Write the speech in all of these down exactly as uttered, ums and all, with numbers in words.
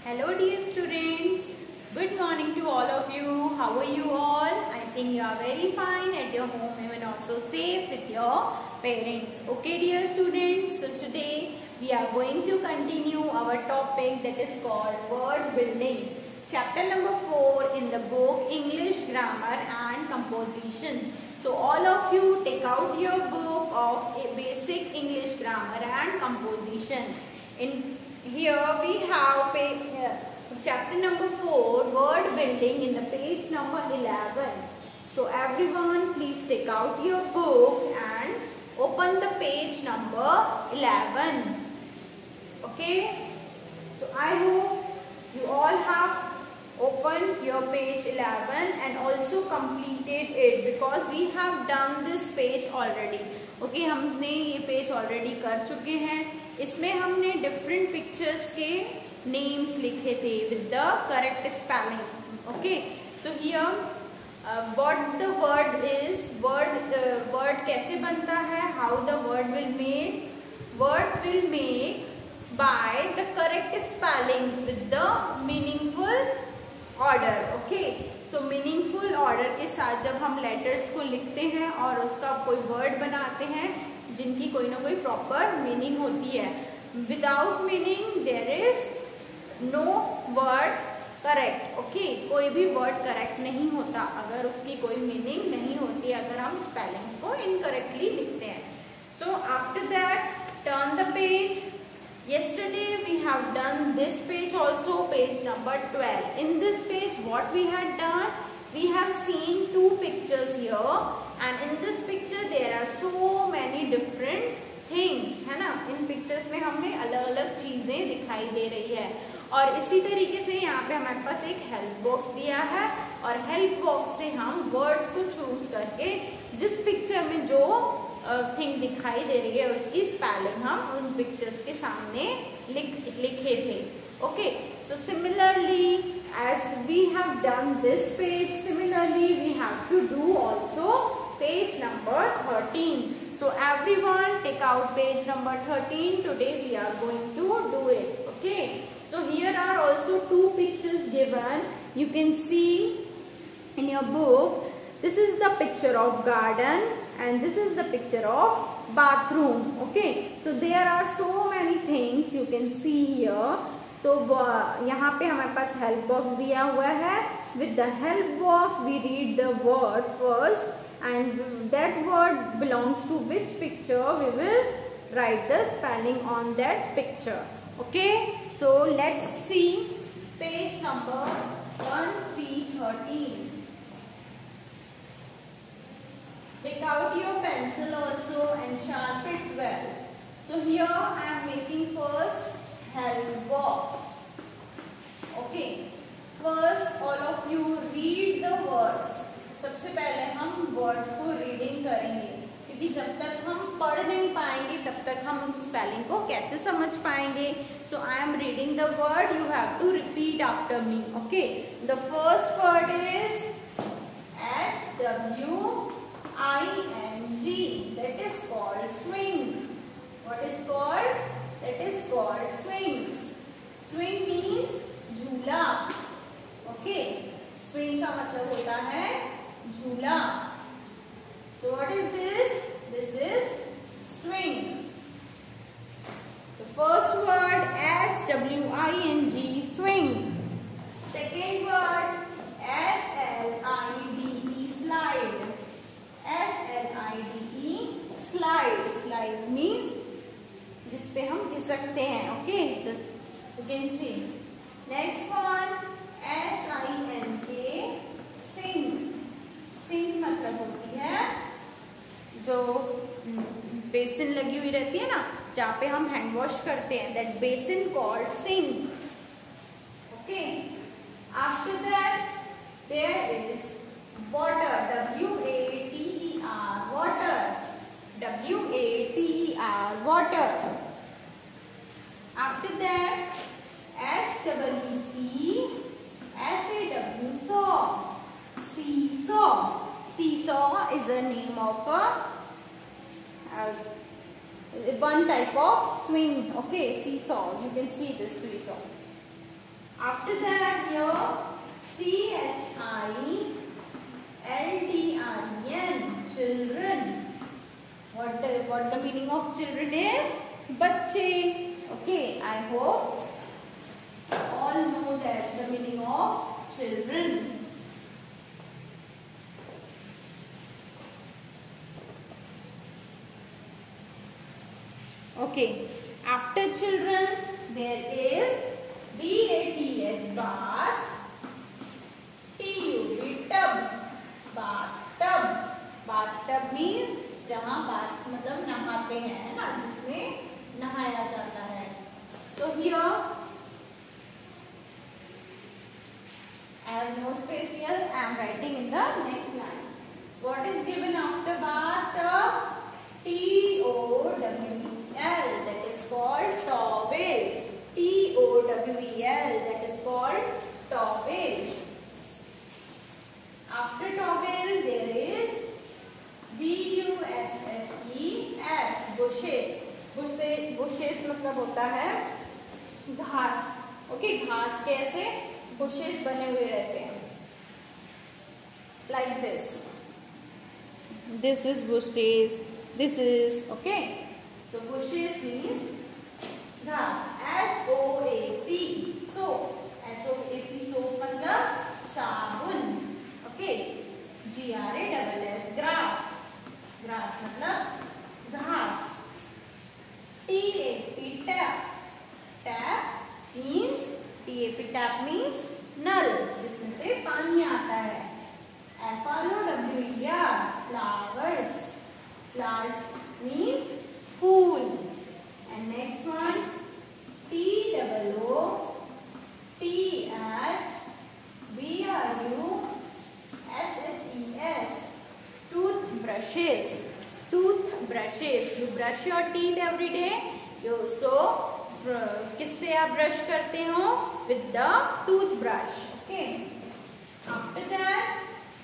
Hello dear students, good morning to all of you. How are you all? I think you are very fine at your home, even also safe with your parents. Okay dear students, so today we are going to continue our topic that is called word building. Chapter number four in the book English Grammar and Composition. So all of you take out your book of basic English grammar and composition. In here we have page, uh, chapter number four, word building, in the page number eleven. So everyone please take out your book and open the page number eleven. Okay. So I hope you all have opened your page eleven and also completed it, because we have done this page already. Okay, हमने ये page already कर चुके हैं. इसमें हमने different pictures के names लिखे थे with the correct spelling. Okay, so here what the word is, word word कैसे बनता है, how the word will made. Word will made by the correct spellings with the meaningful order. Okay, so meaningful order के साथ जब हम letters को लिखते हैं और उसका कोई वर्ड बनाते हैं जिनकी कोई ना कोई प्रॉपर मीनिंग होती है. Without meaning there is no word correct. Okay, कोई भी वर्ड करेक्ट नहीं होता अगर उसकी कोई मीनिंग नहीं होती, अगर हम स्पेलिंग्स को इनकरेक्टली लिखते हैं. So after that turn the page. Yesterday we have done this page also, page number twelve. In this page what we had done, we have seen two pictures here, and in this picture there are so many different things, है ना. इन pictures में हमें अलग अलग चीजें दिखाई दे रही है. और इसी तरीके से यहाँ पे हमारे पास एक हेल्प बॉक्स दिया है, और हेल्प बॉक्स से हम वर्ड्स को चूज करके जिस पिक्चर में जो थिंग uh, दिखाई दे रही है उसकी स्पेलिंग हम उन पिक्चर्स के सामने लिख लिखे थे. Okay, so similarly as we have done this page, similarly we have to do also page number thirteen. So everyone take out page number thirteen. Today we are going to do it. Okay, so here are also two pictures given. You can see in your book. This is the picture of garden and this is the picture of bathroom. Okay, so there are so many things you can see here. So यहाँ पे हमारे पास help box दिया हुआ है. With the help box we read the word first, and that word belongs to which picture we will write the spelling on that picture. Okay, so let's see page number one three thirteen. Take out your pencil also and sharpen it well. So here I am making first help box. Okay, first all of you read the words. सबसे पहले हम words को reading करेंगे, क्योंकि जब तक हम पढ़ नहीं पाएंगे तब तक हम स्पेलिंग को कैसे समझ पाएंगे. So I am reading the word. You have to repeat after me. Okay, the first word is S W I N G. That is called swing. What is called? That is called swing. Swing means झूला. Okay, swing का मतलब होता है झूला. So what is this? This is swing. The first word S W I N G, swing. Second word S L I D E, slide. S L I D E, slide. Slide means जिसपे हम घिसकते हैं. Okay, you can see. Next one S I N K, sink. Sink मतलब होती है जो basin लगी हुई रहती है ना, जहाँ पे हम हैंड वॉश करते हैं, that basin called sink. Okay, after that there is water. W A T E R, water. W A T E R, water. After that S W C S A W, saw. Seesaw. Seesaw is a name of a uh, one type of swing. Okay, seesaw. You can see this seesaw. After that, here C H I L D R E N, children. What the, what the meaning of children is? Bacche. Okay, I hope all know that the meaning of children. Okay, after children there is B A T H, bath, T U B, tub, bathtub. Bathtub means जहाँ बात मतलब नहाते हैं, है ना, जिसमें नहाया जाता है. So here I have no space here. I am writing in the next line. What is given after bathtub? T O W E L, that is called towel. T O W E L, that is called towel. After towel there is B U S H E S, bushes. bushes bushes मतलब होता है घास. Okay, घास के ऐसे bushes बने हुए रहते हैं, like this. This is bushes. This is, okay. So bushes means घास. S O A P, soap. S O A P, soap मतलब साबुन. Okay. G R A S S, grass. Grass मतलब घास. T A P, tap. Tap means, T A P, tap means नल, जिसमें से पानी आता है. F R O W E R, flowers. Flowers means fool. And next one, T O O T H B R U S H E S, toothbrushes. Toothbrushes. You brush your teeth every day. You so किससे आप brush करते हो? With the toothbrush. Okay. After that,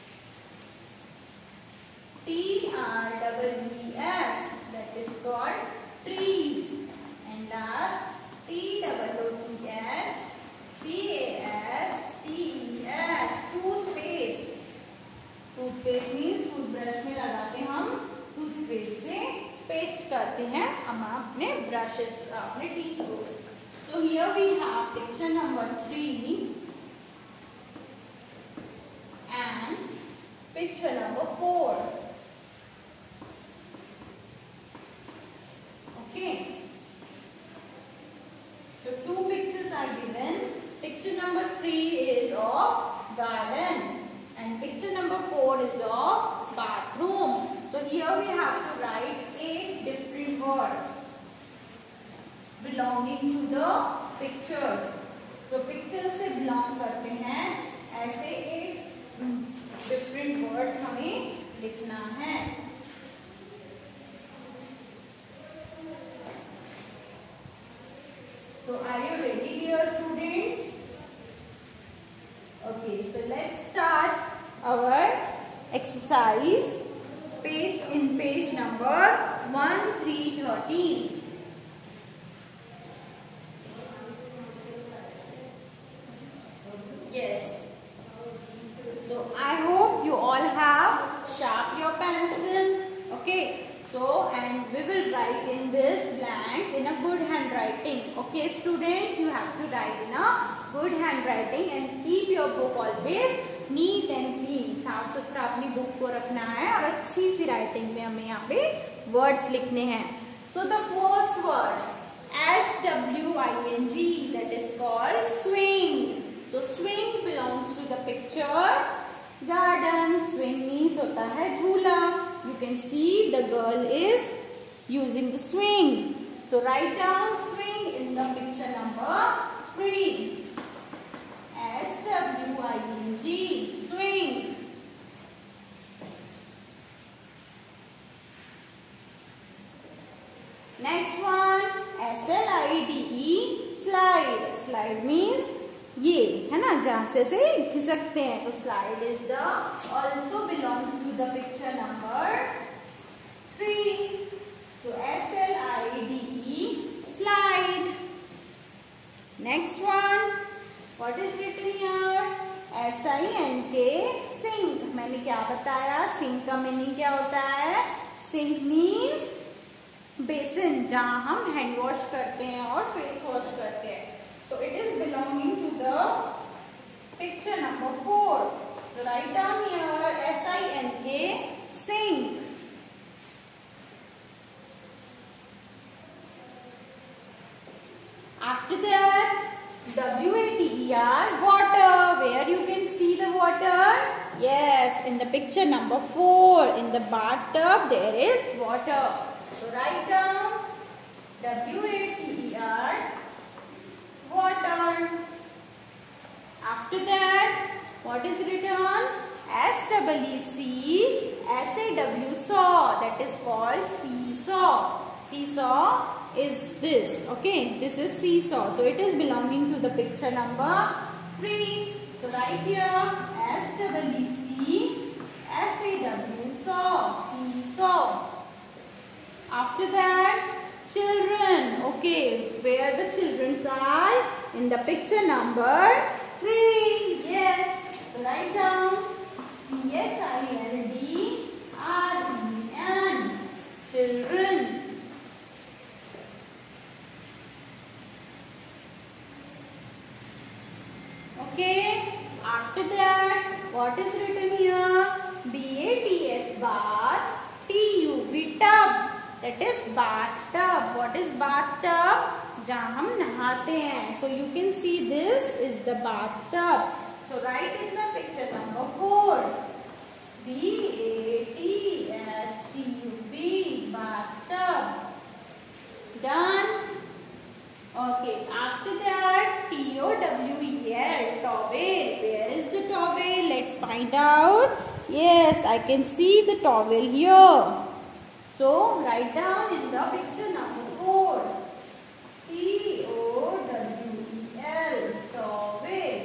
T R E E S, that is called trees. And last, T O O T H P A S T E S, toothpaste. Toothpaste means toothbrush में लगाते हम toothpaste से paste करते हैं हम अपने brushes, अपने teeth को. So here we have picture number three and picture number four. Okay. So two pictures are given. Picture number three is of garden and picture number four is of bathroom. So here we have to write eight different words belonging to the pictures. So pictures से belong करते हैं, ऐसे eight different words हमें लिखना है. So are you ready, dear students? Okay, so let's start our exercise. Page in page number one three thirteen. Yes. So I hope you all have sharp your pencil. Okay. So and we will write in this blanks in a good handwriting. Okay, students, you have to write in a good handwriting and keep your book always neat and clean. साफ सुथरा अपनी book को रखना है और अच्छी सी writing में हमें यहाँ पे वर्ड्स लिखने हैं. So the first word S W I N G, that is called swing. So swing belongs to the picture garden. Swing means होता है झूला. You can see the girl is using the swing. So write down swing in the picture number three. S W I N G, swing. Next one, S L I D E, slide. Slide means ये है ना, जहाँ से से खिसकते हैं. तो slide is the also belongs to the picture number three. So S L I D E, slide. Next one, What is written here? S I N K, sink. मैंने क्या बताया? Sink का मीनिंग क्या होता है? Sink means बेसिन, जहाँ हम hand wash करते हैं और फेस वॉश करते हैं. So it is belonging to the picture number four. So write down here S I N K, sink. After that, W A T E R, water. Where you can see the water? Yes, in the picture number four. In the bathtub there is water. So write down W A T E R, water. After that, what is written? S E E C, S A W, saw. That is called seesaw. Seesaw is this. Okay, this is seesaw. So it is belonging to the picture number three. So write here S E E C, S A W, saw, seesaw. After that, children. Okay, where the children are? In the picture number three. Yes. So write down C H I L D R E N. Children. Okay. After that, what is written here? B A T H, bath. T U B, tub. That is bathtub. What is bathtub? जहाँ हम नहाते हैं. So you can see this is the bathtub. So write in the picture number four. B A T H T U B, bathtub. Done. Okay. After that, T O W E L, towel. Where is the towel? Let's find out. Yes, I can see the towel here. So write down in the picture number four. T O W E L, towel.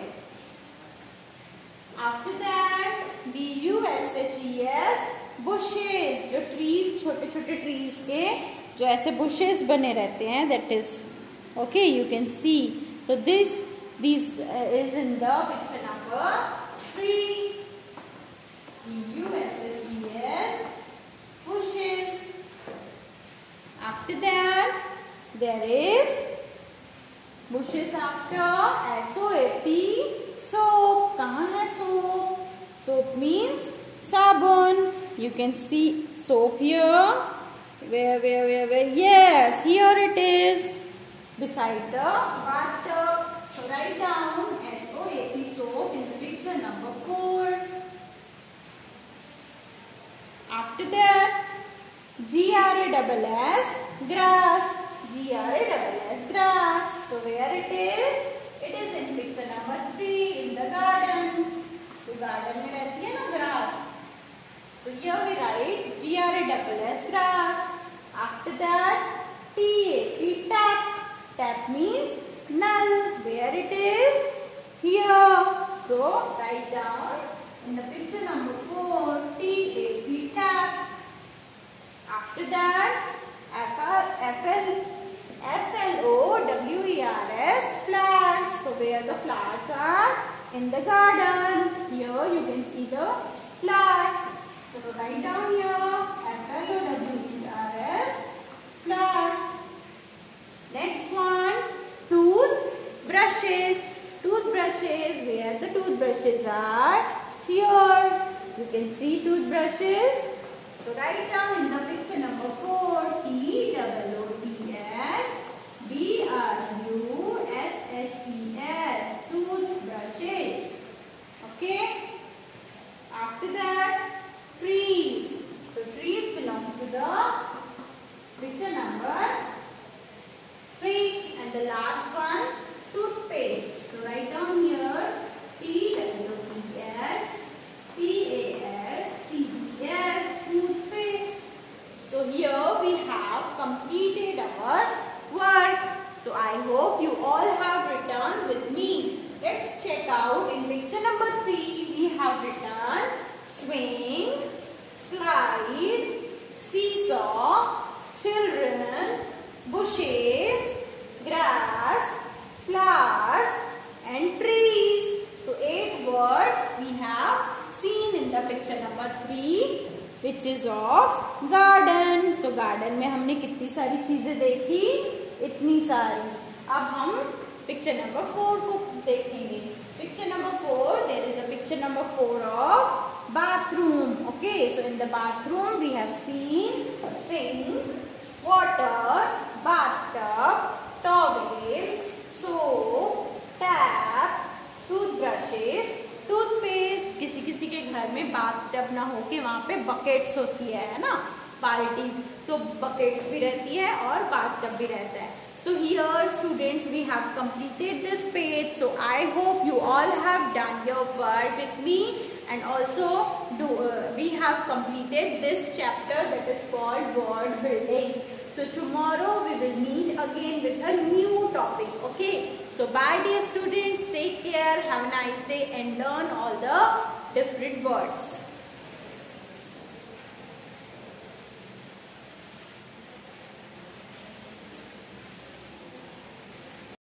After that, B U S H E S, bushes. जो trees, छोटे छोटे trees के जो ऐसे bushes बने रहते हैं, that is okay. You can see. So this this uh, is in the picture number three. B U S H E S, bushes. After that, there is bushes after S O A P, soap. कहाँ है soap? Soap means sabun. You can see soap here. Where, where, where, where? Yes, here it is. Beside the bathtub. So write down S O A P, soap, in the picture number four. After that, G R A S S, grass. G R A S S, grass. So where it is? It is in picture number three, in the garden. So garden में रहती है ना grass. So here we write G R A S S, grass. After that, T A P, tap. Tap means none. Where it is? Here. So write down in the picture number four, T A P, tap. After that, F L O W E R S, flowers. So where the flowers are? In the garden. Here you can see the flowers. So write down here F L O W E R S, flowers. Next one, toothbrushes. Toothbrushes. Where the toothbrushes are? Here. You can see toothbrushes. So write down in the picture number four, T O O T H B R U S H E S, toothbrushes. Okay. After that, trees. So trees belong to the picture number three. And the last one, toothpaste. So write down here T O O T H P A S T E S, toothpaste. So here we have completed our work. So I hope you all have written with me. Let's check out. In picture number three, we have written swing, slide, seesaw, children, bushes, grass, flowers and trees. which is of garden. So garden में हमने कितनी सारी चीजें देखी, इतनी सारी. अब हम पिक्चर नंबर फोर को देखेंगे. Picture number four, there is a picture number four of bathroom. Okay, so in the bathroom we have seen sink, water, bathtub, towel, soap, tap, toothbrushes, toothpaste. किसी किसी के घर में bathtub ना हो के वहाँ पे buckets होती है, है ना, बाल्टी. तो buckets भी रहती है और bathtub भी रहता है. So here students we have completed this page. So I hope you all have done your work with me, and also do, uh, we have completed this chapter that is called word building. So tomorrow we will meet again with a new topic. Okay. So bye dear students. Take care. Have a nice day and learn all the different words.